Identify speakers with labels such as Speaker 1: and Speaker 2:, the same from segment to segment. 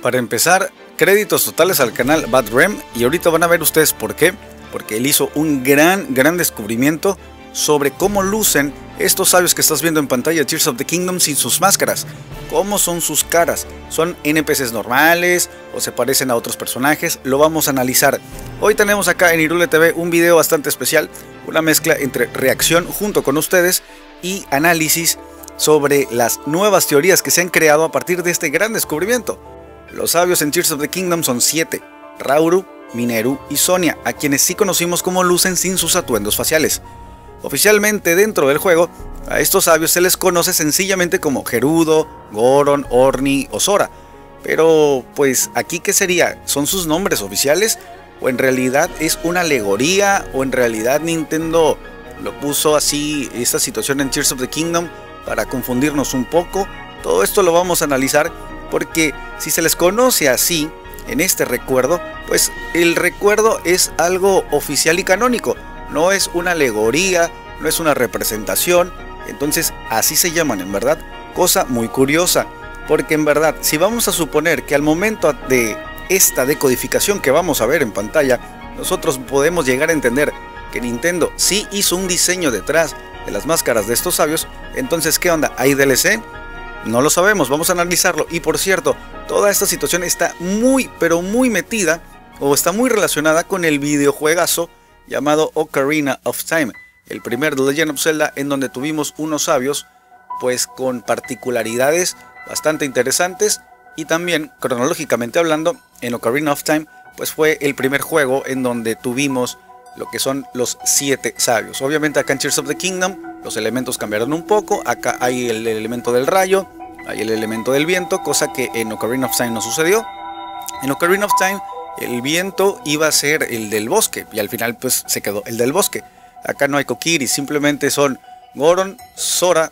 Speaker 1: Para empezar, créditos totales al canal Bad Rem, y ahorita van a ver ustedes por qué. Porque él hizo un gran descubrimiento sobre cómo lucen estos sabios que estás viendo en pantalla, Tears of the Kingdom, sin sus máscaras. ¿Cómo son sus caras? ¿Son NPCs normales o se parecen a otros personajes? Lo vamos a analizar. Hoy tenemos acá en Irule TV un video bastante especial, una mezcla entre reacción junto con ustedes y análisis sobre las nuevas teorías que se han creado a partir de este gran descubrimiento. Los sabios en Tears of the Kingdom son 7: Rauru, Mineru y Sonia, a quienes sí conocimos como lucen sin sus atuendos faciales. Oficialmente dentro del juego, a estos sabios se les conoce sencillamente como Gerudo, Goron, Orni o Sora. Pero pues aquí ¿qué sería? ¿Son sus nombres oficiales? ¿O en realidad es una alegoría? ¿O en realidad Nintendo lo puso así, esta situación en Tears of the Kingdom, para confundirnos un poco? Todo esto lo vamos a analizar, porque si se les conoce así en este recuerdo, pues el recuerdo es algo oficial y canónico, no es una alegoría, no es una representación. Entonces así se llaman en verdad, cosa muy curiosa, porque en verdad si vamos a suponer que al momento de esta decodificación que vamos a ver en pantalla, nosotros podemos llegar a entender que Nintendo sí hizo un diseño detrás de las máscaras de estos sabios, entonces ¿qué onda? ¿Hay DLC? No lo sabemos, vamos a analizarlo. Y por cierto, toda esta situación está muy muy metida, o está muy relacionada con el videojuegazo llamado Ocarina of Time, el primer The Legend of Zelda, en donde tuvimos unos sabios pues con particularidades bastante interesantes. Y también, cronológicamente hablando, en Ocarina of Time pues fue el primer juego en donde tuvimos lo que son los 7 sabios. Obviamente acá en Tears of the Kingdom los elementos cambiaron un poco. Acá hay el elemento del rayo, hay el elemento del viento, cosa que en Ocarina of Time no sucedió. En Ocarina of Time el viento iba a ser el del bosque, y al final pues se quedó el del bosque. Acá no hay Kokiri, simplemente son Goron, Sora,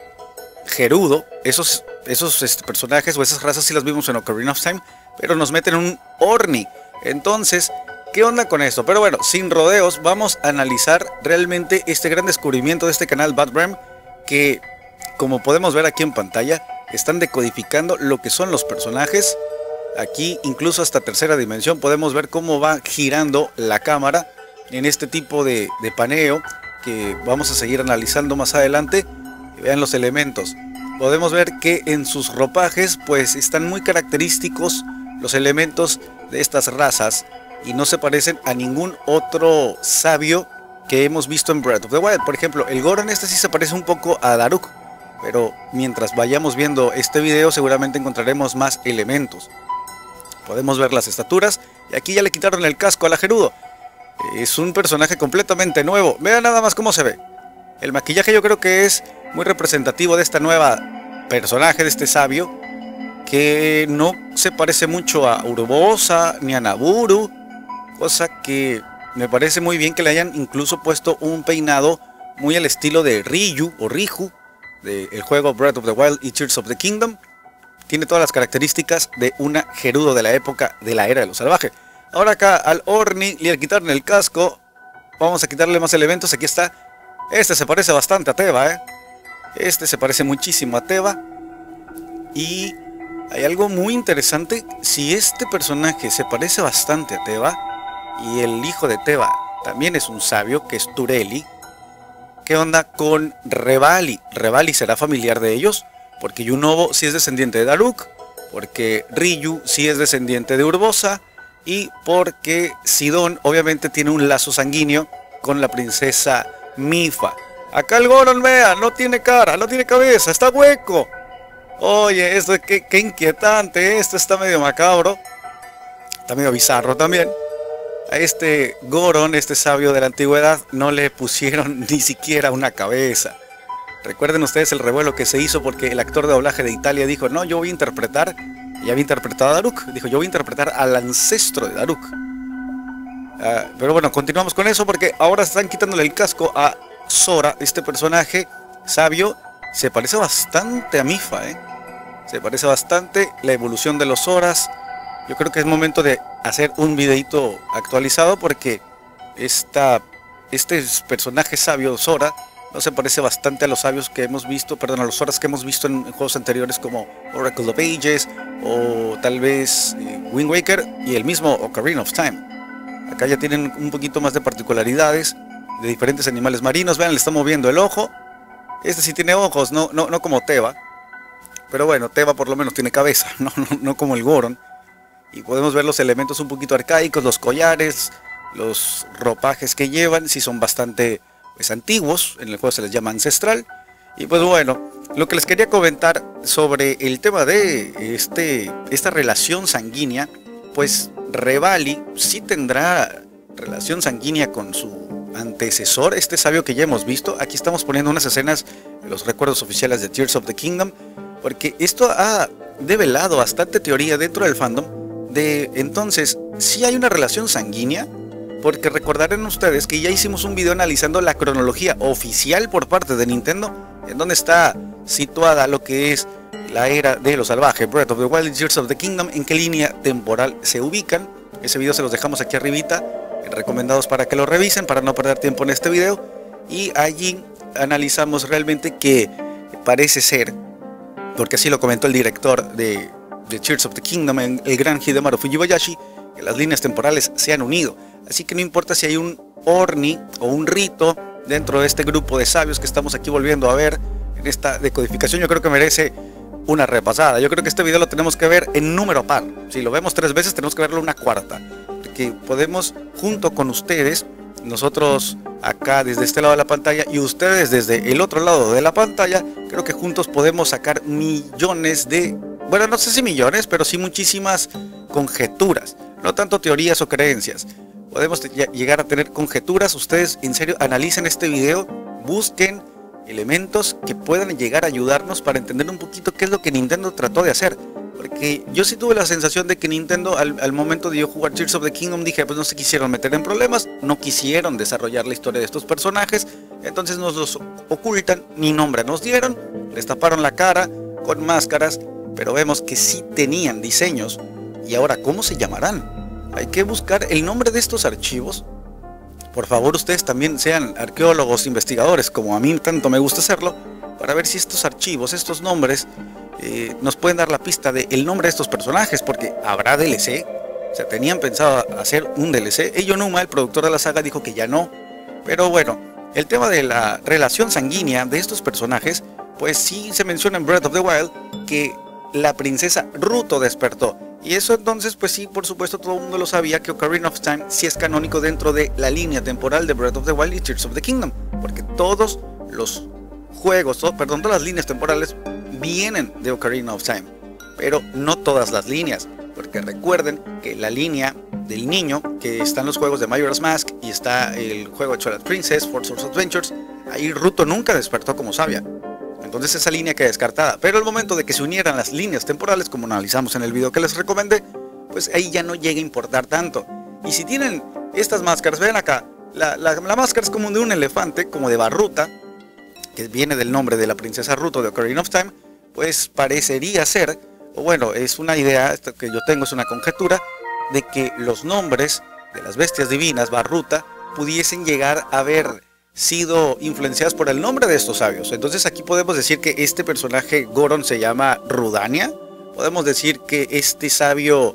Speaker 1: Gerudo. Esos personajes o esas razas sí las vimos en Ocarina of Time, pero nos meten un Orni. Entonces, ¿qué onda con esto? Pero bueno, sin rodeos, vamos a analizar realmente este gran descubrimiento de este canal Bad Rem, que como podemos ver aquí en pantalla, están decodificando lo que son los personajes. Aquí incluso hasta tercera dimensión podemos ver cómo va girando la cámara en este tipo de paneo, que vamos a seguir analizando más adelante. Vean los elementos. Podemos ver que en sus ropajes pues están muy característicos los elementos de estas razas, y no se parecen a ningún otro sabio que hemos visto en Breath of the Wild. Por ejemplo, el Goron este sí se parece un poco a Daruk, pero mientras vayamos viendo este video seguramente encontraremos más elementos. Podemos ver las estaturas, y aquí ya le quitaron el casco a la Gerudo. Es un personaje completamente nuevo. Vean nada más cómo se ve. El maquillaje yo creo que es muy representativo de esta nueva personaje, de este sabio, que no se parece mucho a Urbosa ni a Naburu, cosa que me parece muy bien que le hayan incluso puesto un peinado muy al estilo de Ryu o Riju del juego Breath of the Wild y Tears of the Kingdom. Tiene todas las características de una Gerudo de la época de la era de lo salvaje. Ahora acá al Orni le quitaron el casco. Vamos a quitarle más elementos. Aquí está. Este se parece bastante a Teba, Este se parece muchísimo a Teba. Y hay algo muy interesante. Si este personaje se parece bastante a Teba, y el hijo de Teba también es un sabio, que es Tureli, ¿qué onda con Revali? ¿Revali será familiar de ellos? Porque Yunobo sí es descendiente de Daruk, porque Ryu sí es descendiente de Urbosa, y porque Sidon obviamente tiene un lazo sanguíneo con la princesa Mifa. Acá el Goron, vea, no tiene cara, no tiene cabeza, está hueco. Oye, esto qué inquietante, esto está medio macabro, está medio bizarro también. A este Goron, este sabio de la antigüedad, no le pusieron ni siquiera una cabeza. Recuerden ustedes el revuelo que se hizo porque el actor de doblaje de Italia dijo: no, yo voy a interpretar, ya había interpretado a Daruk, dijo: yo voy a interpretar al ancestro de Daruk. Pero bueno, continuamos con eso, porque ahora están quitándole el casco a Sora. Este personaje sabio se parece bastante a Mifa, se parece bastante. La evolución de los Soras, yo creo que es momento de hacer un videito actualizado, porque este personaje sabio Sora No se parece bastante a los sabios que hemos visto, perdón, a los Zoras que hemos visto en juegos anteriores como Oracle of Ages o tal vez Wind Waker y el mismo Ocarina of Time. Acá ya tienen un poquito más de particularidades de diferentes animales marinos. Vean, le está moviendo el ojo. Este sí tiene ojos, no como Teba. Pero bueno, Teba por lo menos tiene cabeza, no como el Goron. Y podemos ver los elementos un poquito arcaicos, los collares, los ropajes que llevan, sí son bastante antiguos, en el juego se les llama ancestral. Y pues bueno, lo que les quería comentar sobre el tema de esta relación sanguínea, pues Revali sí tendrá relación sanguínea con su antecesor, este sabio que ya hemos visto. Aquí estamos poniendo unas escenas de los recuerdos oficiales de Tears of the Kingdom, porque esto ha develado bastante teoría dentro del fandom de entonces si hay una relación sanguínea. Porque recordarán ustedes que ya hicimos un video analizando la cronología oficial por parte de Nintendo, en donde está situada lo que es la era de lo salvaje, Breath of the Wild y Tears of the Kingdom, en qué línea temporal se ubican. Ese video se los dejamos aquí arribita, recomendados para que lo revisen, para no perder tiempo en este video. Y allí analizamos realmente que parece ser, porque así lo comentó el director de Tears of the Kingdom, el gran Hidemaru Fujibayashi, que las líneas temporales se han unido. Así que no importa si hay un Orni o un rito dentro de este grupo de sabios que estamos aquí volviendo a ver en esta decodificación, yo creo que merece una repasada. Yo creo que este video lo tenemos que ver en número par. Si lo vemos 3 veces, tenemos que verlo una cuarta. Porque podemos, junto con ustedes, nosotros acá desde este lado de la pantalla y ustedes desde el otro lado de la pantalla, creo que juntos podemos sacar millones de, bueno, no sé si millones, pero sí muchísimas conjeturas. No tanto teorías o creencias. Podemos llegar a tener conjeturas. Ustedes en serio analicen este video, busquen elementos que puedan llegar a ayudarnos para entender un poquito qué es lo que Nintendo trató de hacer. Porque yo sí tuve la sensación de que Nintendo al momento de yo jugar Tears of the Kingdom dije, pues no se quisieron meter en problemas, no quisieron desarrollar la historia de estos personajes, entonces nos los ocultan, ni nombre nos dieron, les taparon la cara con máscaras, pero vemos que sí tenían diseños. Y ahora, ¿cómo se llamarán? Hay que buscar el nombre de estos archivos. Por favor, ustedes también sean arqueólogos, investigadores, como a mí tanto me gusta hacerlo, para ver si estos archivos, estos nombres, nos pueden dar la pista del nombre de estos personajes, porque habrá DLC. O sea, tenían pensado hacer un DLC. Eiji Aonuma, el productor de la saga, dijo que ya no. Pero bueno, el tema de la relación sanguínea de estos personajes, pues sí se menciona en Breath of the Wild que la princesa Ruto despertó. Y eso entonces, pues sí, por supuesto todo el mundo lo sabía, que Ocarina of Time sí es canónico dentro de la línea temporal de Breath of the Wild y Tears of the Kingdom. Porque todos los juegos, todas las líneas temporales vienen de Ocarina of Time. Pero no todas las líneas. Porque recuerden que la línea del niño, que está en los juegos de Majora's Mask y está el juego de Twilight Princess, Four Swords Adventures, ahí Ruto nunca despertó como sabia. Entonces esa línea queda descartada. Pero al momento de que se unieran las líneas temporales, como analizamos en el video que les recomendé, pues ahí ya no llega a importar tanto. Y si tienen estas máscaras, vean acá, la máscara es como de un elefante, como de Barruta, que viene del nombre de la princesa Ruto de Ocarina of Time, pues parecería ser, o bueno, es una idea que yo tengo, es una conjetura, de que los nombres de las bestias divinas, Barruta, pudiesen llegar a haber sido influenciadas por el nombre de estos sabios. Entonces aquí podemos decir que este personaje Goron se llama Rudania. Podemos decir que este sabio,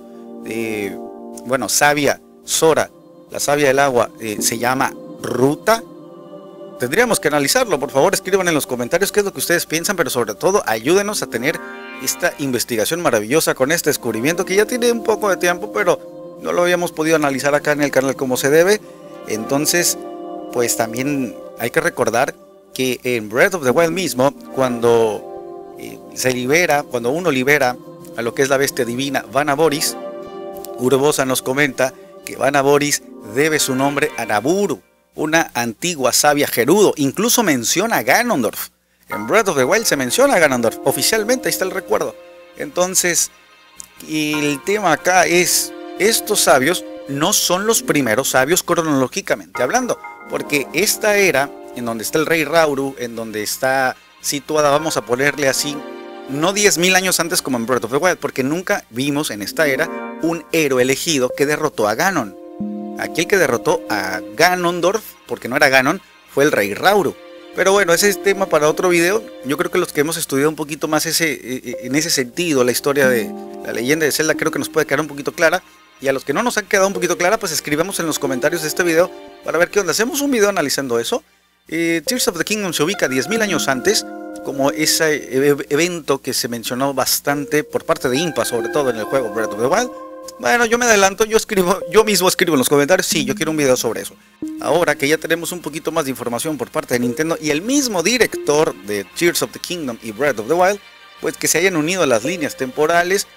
Speaker 1: sabia Sora, la sabia del agua, se llama Ruta. Tendríamos que analizarlo. Por favor, escriban en los comentarios qué es lo que ustedes piensan, pero sobre todo ayúdenos a tener esta investigación maravillosa con este descubrimiento que ya tiene un poco de tiempo, pero no lo habíamos podido analizar acá en el canal como se debe. Entonces, pues también hay que recordar que en Breath of the Wild mismo, cuando cuando uno libera a lo que es la bestia divina Vanaboris, Urbosa nos comenta que Vanaboris debe su nombre a Naburu, una antigua sabia gerudo. Incluso menciona a Ganondorf. En Breath of the Wild se menciona a Ganondorf oficialmente, ahí está el recuerdo. Entonces, el tema acá es, estos sabios no son los primeros sabios cronológicamente hablando, porque esta era, en donde está el rey Rauru, en donde está situada, vamos a ponerle así, no 10.000 años antes como en Breath of the Wild, porque nunca vimos en esta era un héroe elegido que derrotó a Ganon. Aquí el que derrotó a Ganondorf, porque no era Ganon, fue el rey Rauru. Pero bueno, ese es tema para otro video. Yo creo que los que hemos estudiado un poquito más en ese sentido la historia de la leyenda de Zelda, creo que nos puede quedar un poquito clara. Y a los que no nos ha quedado un poquito clara, pues escribamos en los comentarios de este video para ver qué onda. Hacemos un video analizando eso. Tears of the Kingdom se ubica 10.000 años antes, como ese evento que se mencionó bastante por parte de Impa, sobre todo en el juego Breath of the Wild. Bueno, yo me adelanto, yo mismo escribo en los comentarios, sí, yo quiero un video sobre eso. Ahora que ya tenemos un poquito más de información por parte de Nintendo y el mismo director de Tears of the Kingdom y Breath of the Wild, pues que se hayan unido a las líneas temporales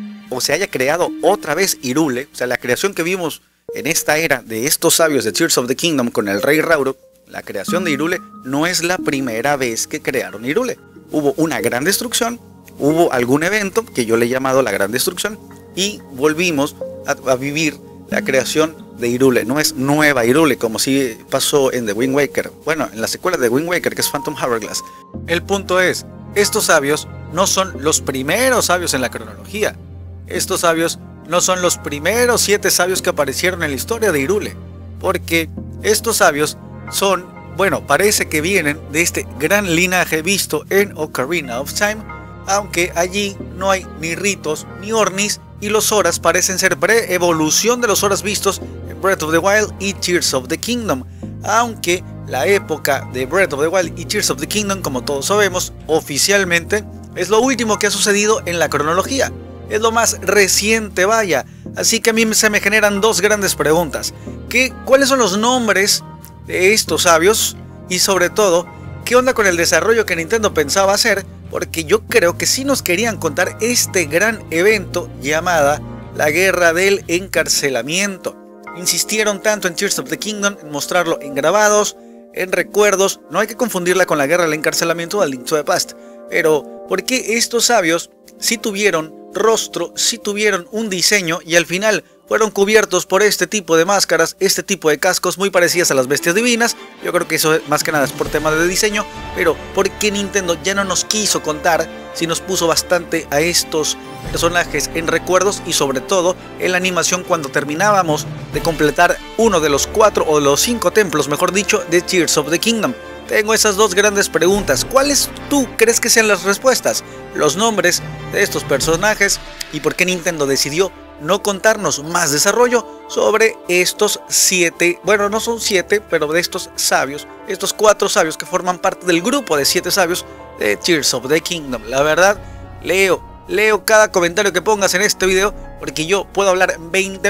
Speaker 1: o se haya creado otra vez Hyrule, o sea, la creación que vimos en esta era de estos sabios de Tears of the Kingdom con el rey Rauro, la creación de Hyrule no es la primera vez que crearon Hyrule. Hubo una gran destrucción, hubo algún evento que yo le he llamado la gran destrucción y volvimos a vivir la creación de Hyrule. No es nueva Hyrule como si pasó en The Wind Waker, bueno, en la secuela de Wind Waker, que es Phantom Hourglass. El punto es, estos sabios no son los primeros sabios en la cronología. Estos sabios no son los primeros 7 sabios que aparecieron en la historia de Hyrule, porque estos sabios son, bueno, parece que vienen de este gran linaje visto en Ocarina of Time, aunque allí no hay ni ritos ni Ornis, y los Zoras parecen ser pre-evolución de los Zoras vistos en Breath of the Wild y Tears of the Kingdom, aunque la época de Breath of the Wild y Tears of the Kingdom, como todos sabemos, oficialmente es lo último que ha sucedido en la cronología, es lo más reciente, vaya. Así que a mí se me generan dos grandes preguntas: ¿cuáles son los nombres de estos sabios? Y sobre todo, ¿qué onda con el desarrollo que Nintendo pensaba hacer? Porque yo creo que sí nos querían contar este gran evento llamada la Guerra del Encarcelamiento. Insistieron tanto en Tears of the Kingdom en mostrarlo en grabados, en recuerdos. No hay que confundirla con la Guerra del Encarcelamiento de A Link to the Past. Pero, ¿por qué estos sabios sí tuvieron rostro, sí tuvieron un diseño y al final fueron cubiertos por este tipo de máscaras, este tipo de cascos muy parecidas a las bestias divinas? Yo creo que eso más que nada es por tema de diseño, pero ¿por qué Nintendo ya no nos quiso contar si nos puso bastante a estos personajes en recuerdos y sobre todo en la animación cuando terminábamos de completar uno de los 4 o los 5 templos, mejor dicho, de Tears of the Kingdom? Tengo esas dos grandes preguntas. ¿Cuáles tú crees que sean las respuestas? Los nombres de estos personajes y por qué Nintendo decidió no contarnos más desarrollo sobre estos 7, bueno, no son 7, pero de estos sabios, estos 4 sabios que forman parte del grupo de 7 sabios de Tears of the Kingdom. La verdad, leo cada comentario que pongas en este video, porque yo puedo hablar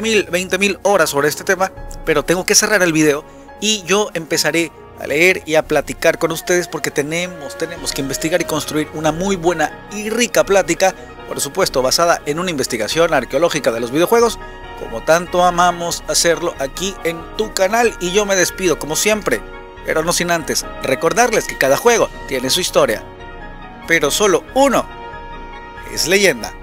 Speaker 1: 20.000 horas sobre este tema, pero tengo que cerrar el video y yo empezaré a leer y a platicar con ustedes, porque tenemos que investigar y construir una muy buena y rica plática, por supuesto basada en una investigación arqueológica de los videojuegos, como tanto amamos hacerlo aquí en tu canal. Y yo me despido como siempre, pero no sin antes recordarles que cada juego tiene su historia, pero solo uno es leyenda.